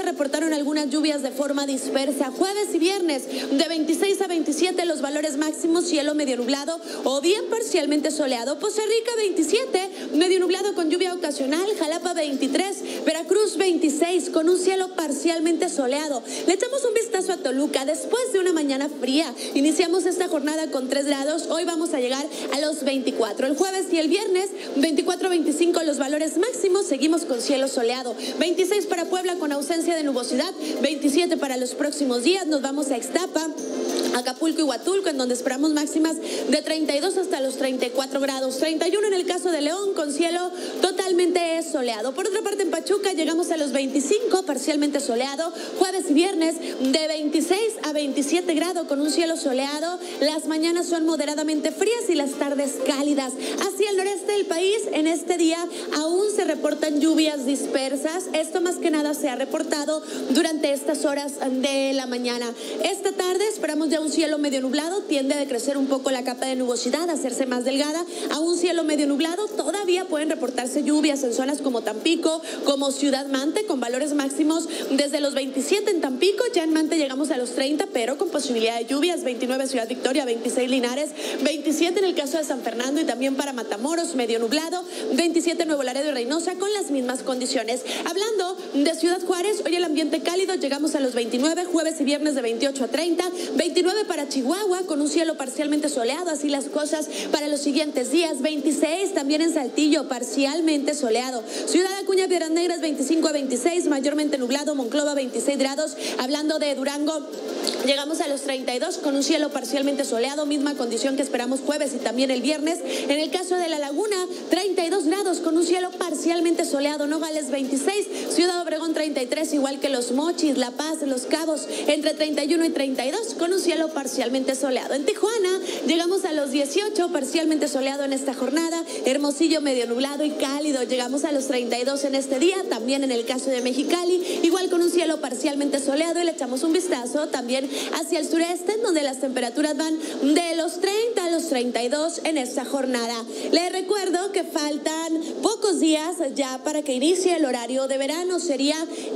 reportaron algunas lluvias de forma dispersa. Jueves y viernes de 26 a 27 los valores máximos, cielo medio nublado o bien parcialmente soleado. Poza Rica 27, medio nublado con lluvia ocasional. Jalapa 23, Veracruz 26 con un cielo parcialmente soleado. Le echamos un vistazo a Toluca. Después de una mañana fría, iniciamos esta jornada con 3 grados. Hoy vamos a llegar a los 24. El jueves y el viernes 24 a 25 los valores máximos. Seguimos con cielo soleado. 26 para Puebla con ausencia de nubosidad. 27 para los próximos días. Nos vamos a Ixtapa, Acapulco y Huatulco, en donde esperamos máximas de 32 hasta los 34 grados. 31 en el caso de León, con cielo totalmente soleado. Por otra parte, en Pachuca llegamos a los 25, parcialmente soleado. Jueves y viernes de 26 a 27 grados con un cielo soleado. Las mañanas son moderadamente frías y las tardes cálidas. Hacia el noreste del país, en este día aún se reportan lluvias dispersas. Esto más que nada se ha reportado durante estas horas de la mañana. Esta tarde esperamos ya un cielo medio nublado. Tiende a decrecer un poco la capa de nubosidad, a hacerse más delgada. A un cielo medio nublado todavía pueden reportarse lluvias en zonas como Tampico, como Ciudad Mante, con valores máximos desde los 27 en Tampico. Ya en Mante llegamos a los 30, pero con posibilidad de lluvias. 29 Ciudad Victoria, 26 Linares, 27 en el caso de San Fernando y también para Matamoros, medio nublado. 27 Nuevo Laredo y Reynosa con las mismas condiciones. Hablando de Ciudad Juárez, hoy el ambiente cálido, llegamos a los 29, jueves y viernes de 28 a 30, 29 para Chihuahua con un cielo parcialmente soleado, así las cosas para los siguientes días. 26 también en Saltillo, parcialmente soleado. Ciudad Acuña, Piedras Negras, 25 a 26, mayormente nublado. Monclova, 26 grados. Hablando de Durango, llegamos a los 32 con un cielo parcialmente soleado, misma condición que esperamos jueves y también el viernes. En el caso de La Laguna, 32 grados con un cielo parcialmente soleado. Nogales 26, Ciudad Obregón 33, igual que Los Mochis, La Paz, Los Cabos, entre 31 y 32 con un cielo parcialmente soleado. En Tijuana llegamos a los 18, parcialmente soleado en esta jornada. Hermosillo medio nublado y cálido, llegamos a los 32 en este día. También en el caso de Mexicali, igual con un cielo parcialmente soleado, y le echamos un vistazo también hacia el sureste, en donde las temperaturas van de los 30 a los 32 en esta jornada. Les recuerdo que faltan pocos días ya para que inicie el horario de verano. Sería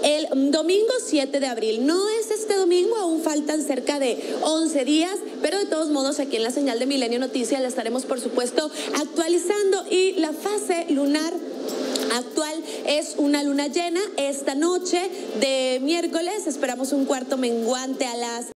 el domingo 7 de abril. No es este domingo, aún faltan cerca de 11 días, pero de todos modos aquí en la señal de Milenio Noticias la estaremos por supuesto actualizando. Y la fase lunar actual es una luna llena esta noche de miércoles. Esperamos un cuarto menguante a las